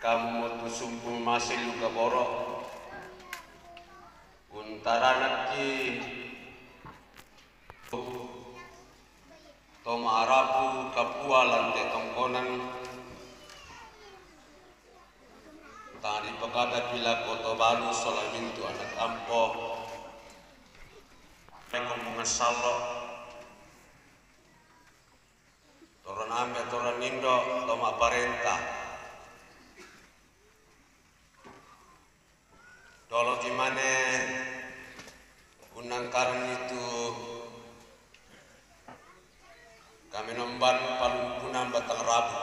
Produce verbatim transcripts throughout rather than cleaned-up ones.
kamu motu sumpung masih luka borok untaranak ki toma arapu kapua lante tongkonan tadi pekada pila koto baru solamintu anak ampo mereka mengesalo toran ame toran nindo toma parenta dolo gimana unang karang itu kami nomban palungkunan batang rabu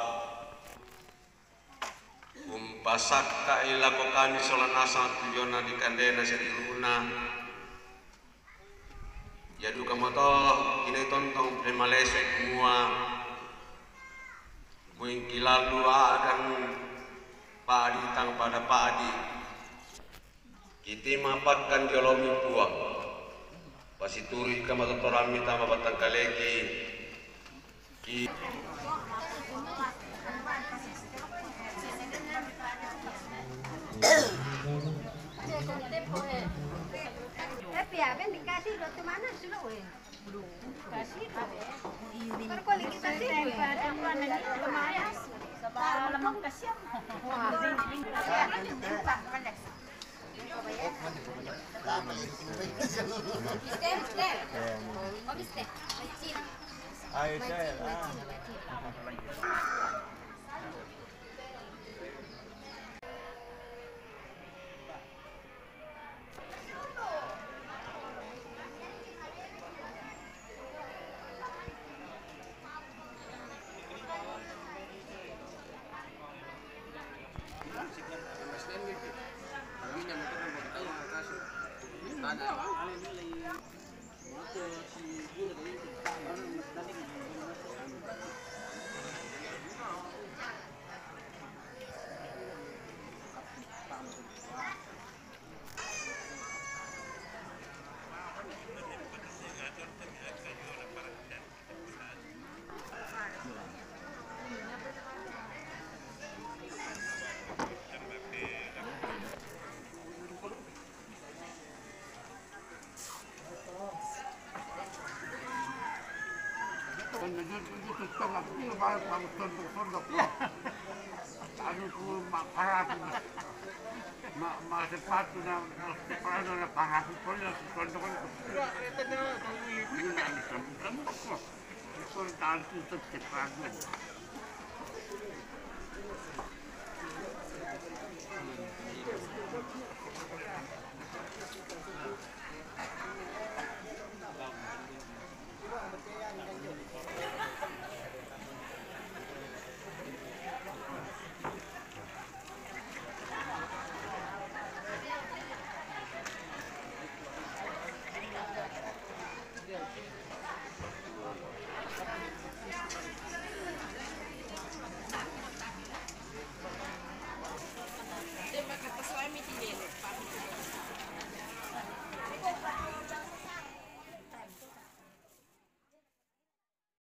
umpasak ka ilako kami solanasa tujona di kandena sediruna yadu kamoto ini tontong premalese semua muingkilal dua dan padi tang pada padi kita mapatkan jolomi puang pasituri kamoto torami tama batang kaleki ki tapi apa yang dikasih waktu mana sudah weh belum kasih kalau kau lagi kasih weh lumayan sebab lemang kasih Ayo saya